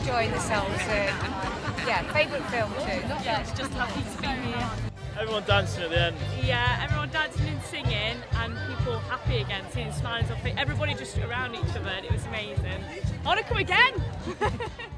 enjoying themselves. Yeah, favourite film too. Yeah, it's just happy to be here. Everyone dancing at the end. Yeah, everyone dancing and singing, and people happy again, seeing smiles on faces. Everybody just around each other, and it was amazing. I want to come again!